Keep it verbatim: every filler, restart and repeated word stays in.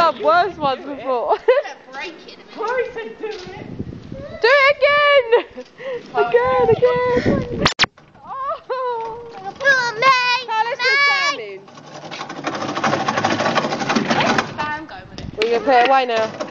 done worse ones before. Break it. Corey said do it. Do it again! Again, again! Oh! Carlos, good timing. Sam, go with it. We're going to put it away now.